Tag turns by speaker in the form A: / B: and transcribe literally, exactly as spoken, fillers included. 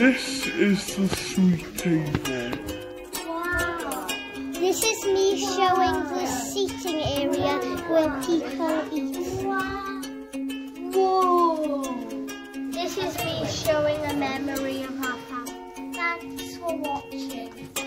A: This is the sweet table.
B: Wow. This is me showing the seating area where people eat. Wow. Whoa. This is me showing a memory of our family. Thanks for watching.